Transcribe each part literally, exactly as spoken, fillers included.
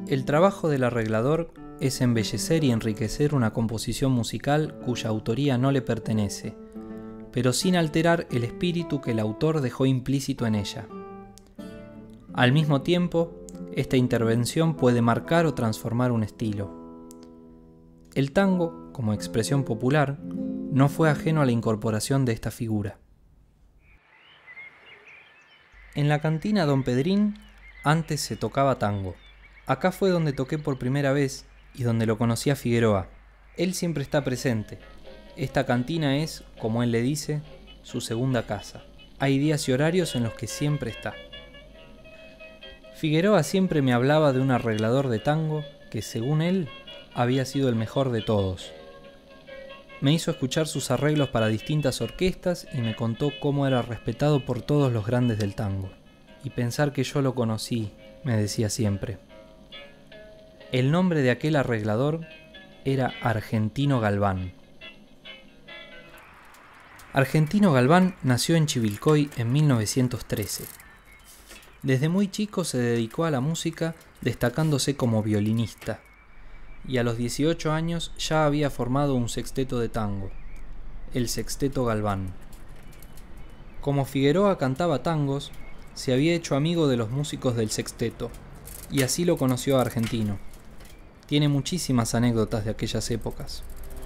El trabajo del arreglador es embellecer y enriquecer una composición musical cuya autoría no le pertenece, pero sin alterar el espíritu que el autor dejó implícito en ella. Al mismo tiempo, esta intervención puede marcar o transformar un estilo. El tango, como expresión popular, no fue ajeno a la incorporación de esta figura. En la cantina Don Pedrín antes se tocaba tango. Acá fue donde toqué por primera vez y donde lo conocí a Figueroa. Él siempre está presente. Esta cantina es, como él le dice, su segunda casa. Hay días y horarios en los que siempre está. Figueroa siempre me hablaba de un arreglador de tango que, según él, había sido el mejor de todos. Me hizo escuchar sus arreglos para distintas orquestas y me contó cómo era respetado por todos los grandes del tango. Y pensar que yo lo conocí, me decía siempre. El nombre de aquel arreglador era Argentino Galván. Argentino Galván nació en Chivilcoy en mil novecientos trece. Desde muy chico se dedicó a la música, destacándose como violinista, y a los dieciocho años ya había formado un sexteto de tango, el Sexteto Galván. Como Figueroa cantaba tangos, se había hecho amigo de los músicos del sexteto, y así lo conoció a Argentino. Tiene muchísimas anécdotas de aquellas épocas.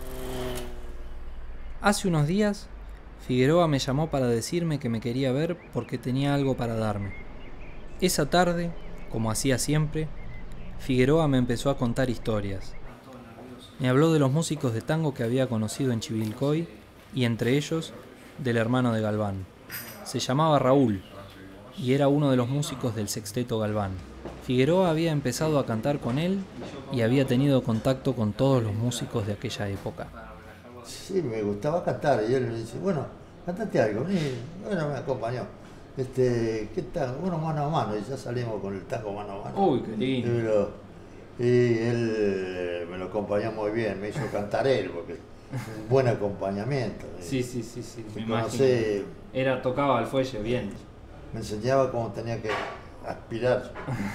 Hace unos días, Figueroa me llamó para decirme que me quería ver porque tenía algo para darme. Esa tarde, como hacía siempre, Figueroa me empezó a contar historias. Me habló de los músicos de tango que había conocido en Chivilcoy y entre ellos del hermano de Galván. Se llamaba Raúl y era uno de los músicos del Sexteto Galván. Figueroa había empezado a cantar con él y había tenido contacto con todos los músicos de aquella época. Sí, me gustaba cantar y él me dice, bueno, cantate algo. Y bueno, me acompañó. Este, ¿qué tal? Bueno, mano a mano, y ya salimos con el tango mano a mano. Uy, qué lindo. Y, lo, y él me lo acompañó muy bien, me hizo cantar él, porque es un buen acompañamiento. Sí, sí, sí, sí, me conocí, imagino. Era, tocaba al fuelle bien. Me enseñaba cómo tenía que aspirar.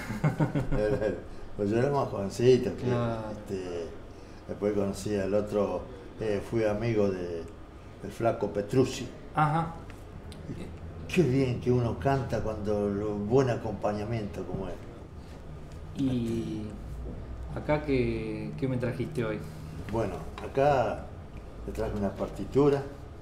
Pues yo era más jovencito. Que, ah. este, después conocí al otro, eh, fui amigo de, del flaco Petrucci. Ajá. Qué bien que uno canta cuando lo buen acompañamiento como él. Y acá, ¿qué, qué me trajiste hoy? Bueno, acá te traje una partitura.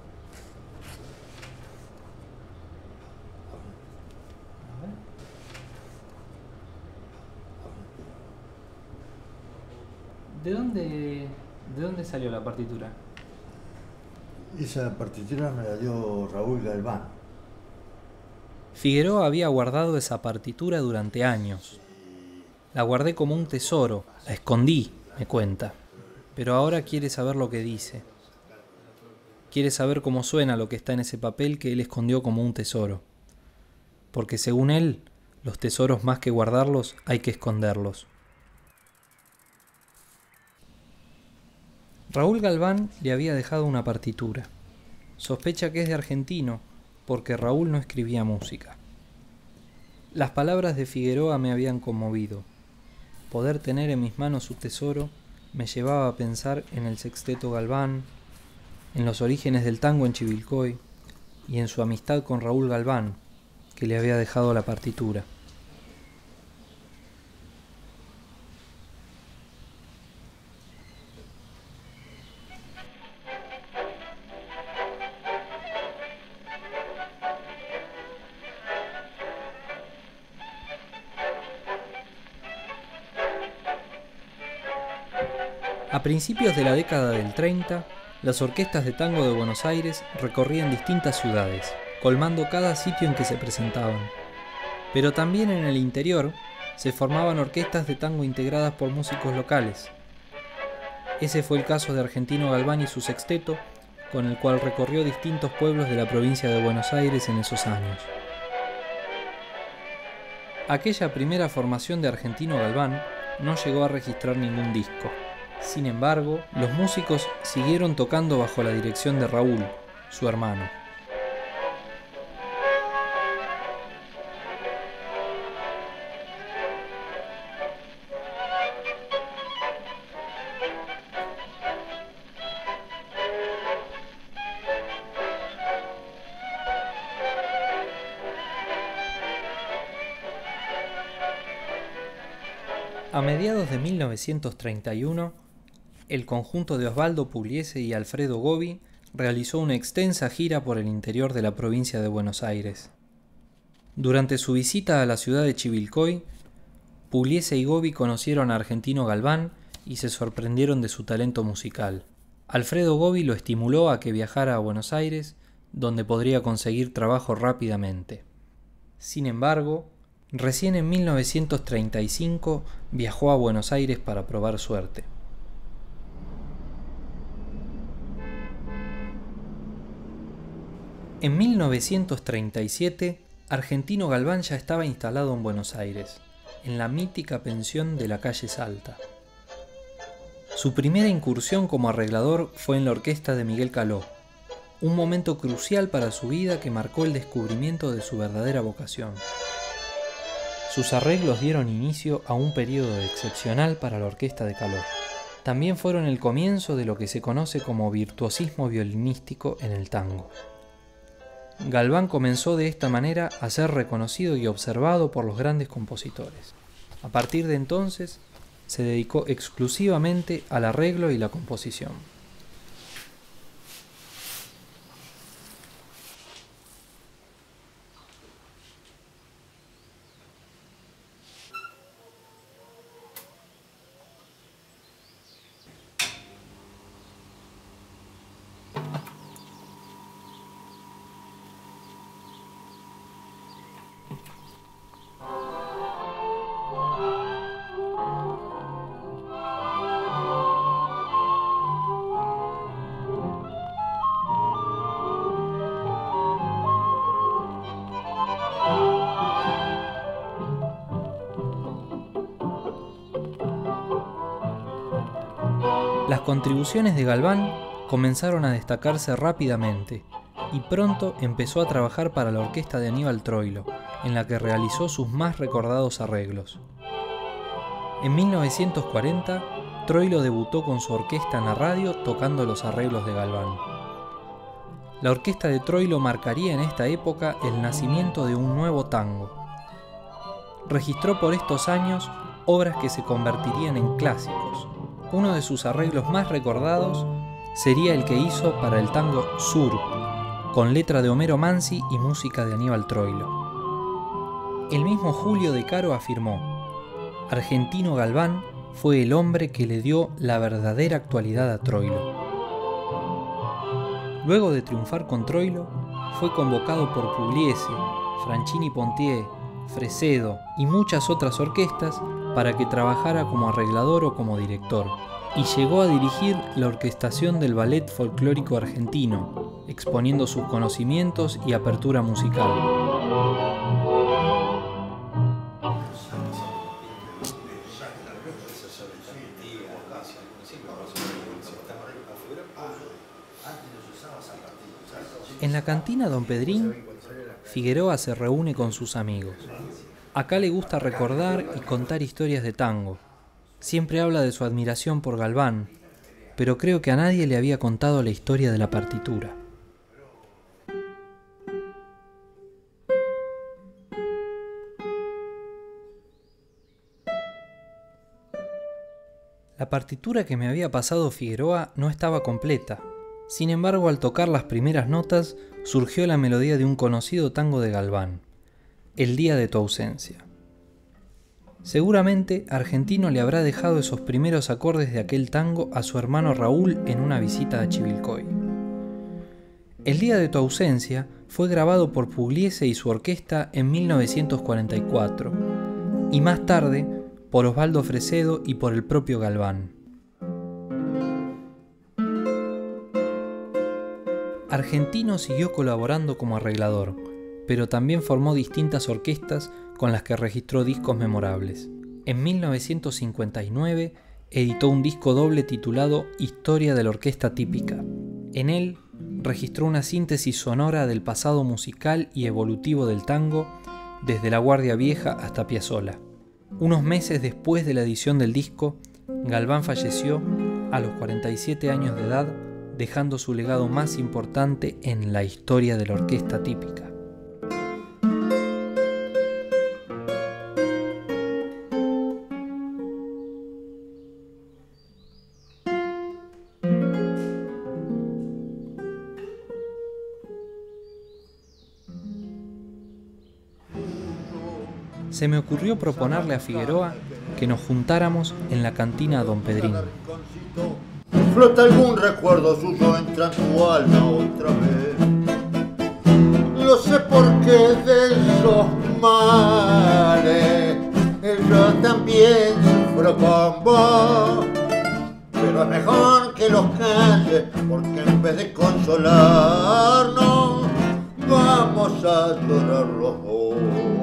¿De dónde, ¿De dónde salió la partitura? Esa partitura me la dio Raúl Galván. Figueroa había guardado esa partitura durante años. La guardé como un tesoro, la escondí, me cuenta. Pero ahora quiere saber lo que dice. Quiere saber cómo suena lo que está en ese papel que él escondió como un tesoro. Porque según él, los tesoros más que guardarlos hay que esconderlos. Raúl Galván le había dejado una partitura. Sospecha que es de Argentino, porque Raúl no escribía música. Las palabras de Figueroa me habían conmovido. Poder tener en mis manos su tesoro me llevaba a pensar en el Sexteto Galván, en los orígenes del tango en Chivilcoy y en su amistad con Raúl Galván, que le había dejado la partitura. A principios de la década del treinta, las orquestas de tango de Buenos Aires recorrían distintas ciudades, colmando cada sitio en que se presentaban. Pero también en el interior se formaban orquestas de tango integradas por músicos locales. Ese fue el caso de Argentino Galván y su sexteto, con el cual recorrió distintos pueblos de la provincia de Buenos Aires en esos años. Aquella primera formación de Argentino Galván no llegó a registrar ningún disco. Sin embargo, los músicos siguieron tocando bajo la dirección de Raúl, su hermano. A mediados de mil novecientos treinta y uno, el conjunto de Osvaldo Pugliese y Alfredo Gobi realizó una extensa gira por el interior de la provincia de Buenos Aires. Durante su visita a la ciudad de Chivilcoy, Pugliese y Gobi conocieron a Argentino Galván y se sorprendieron de su talento musical. Alfredo Gobi lo estimuló a que viajara a Buenos Aires, donde podría conseguir trabajo rápidamente. Sin embargo, recién en mil novecientos treinta y cinco viajó a Buenos Aires para probar suerte. En mil novecientos treinta y siete, Argentino Galván ya estaba instalado en Buenos Aires, en la mítica pensión de la calle Salta. Su primera incursión como arreglador fue en la orquesta de Miguel Caló, un momento crucial para su vida que marcó el descubrimiento de su verdadera vocación. Sus arreglos dieron inicio a un periodo excepcional para la orquesta de Caló. También fueron el comienzo de lo que se conoce como virtuosismo violinístico en el tango. Galván comenzó de esta manera a ser reconocido y observado por los grandes compositores. A partir de entonces, se dedicó exclusivamente al arreglo y la composición. Las contribuciones de Galván comenzaron a destacarse rápidamente y pronto empezó a trabajar para la orquesta de Aníbal Troilo, en la que realizó sus más recordados arreglos. En mil novecientos cuarenta, Troilo debutó con su orquesta en la radio tocando los arreglos de Galván. La orquesta de Troilo marcaría en esta época el nacimiento de un nuevo tango. Registró por estos años obras que se convertirían en clásicos. Uno de sus arreglos más recordados sería el que hizo para el tango Sur, con letra de Homero Mansi y música de Aníbal Troilo. El mismo Julio De Caro afirmó: Argentino Galván fue el hombre que le dio la verdadera actualidad a Troilo. Luego de triunfar con Troilo, fue convocado por Pugliese, Franchini Pontier, Fresedo y muchas otras orquestas para que trabajara como arreglador o como director, y llegó a dirigir la orquestación del Ballet Folclórico Argentino, exponiendo sus conocimientos y apertura musical. En la cantina Don Pedrín, Figueroa se reúne con sus amigos. Acá le gusta recordar y contar historias de tango. Siempre habla de su admiración por Galván, pero creo que a nadie le había contado la historia de la partitura. La partitura que me había pasado Figueroa no estaba completa. Sin embargo, al tocar las primeras notas, surgió la melodía de un conocido tango de Galván, El día de tu ausencia. Seguramente Argentino le habrá dejado esos primeros acordes de aquel tango a su hermano Raúl en una visita a Chivilcoy. El día de tu ausencia fue grabado por Pugliese y su orquesta en mil novecientos cuarenta y cuatro, y más tarde por Osvaldo Fresedo y por el propio Galván. Argentino siguió colaborando como arreglador, pero también formó distintas orquestas con las que registró discos memorables. En mil novecientos cincuenta y nueve editó un disco doble titulado Historia de la Orquesta Típica. En él registró una síntesis sonora del pasado musical y evolutivo del tango, desde La Guardia Vieja hasta Piazzolla. Unos meses después de la edición del disco, Galván falleció a los cuarenta y siete años de edad, dejando su legado más importante en la historia de la orquesta típica. se me ocurrió proponerle a Figueroa que nos juntáramos en la cantina Don Pedrín. Flota algún recuerdo suyo, entra en tu alma otra vez. No sé por qué de esos males yo también sufro con vos. Pero es mejor que los calles, porque en vez de consolarnos, vamos a llorar los dos.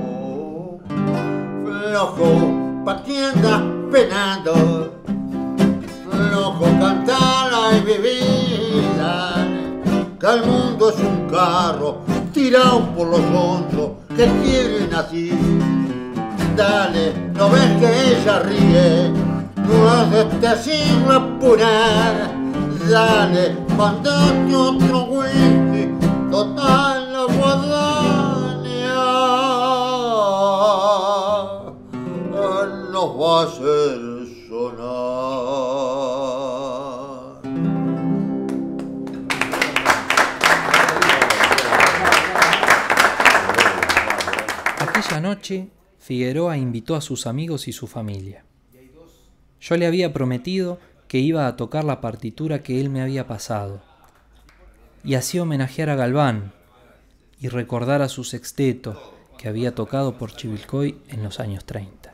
Flojo, pa' que andas penando, flojo, cantala y vivida, que el mundo es un carro tirado por los onzos que quieren así. Dale, ¿no ves que ella ríe? No has de decirlo apurar. Dale, mandate otro whisky, total la guadaña nos va a hacer sonar. Aquella noche, Figueroa invitó a sus amigos y su familia. Yo le había prometido que iba a tocar la partitura que él me había pasado, y así homenajear a Galván y recordar a su sexteto que había tocado por Chivilcoy en los años treinta.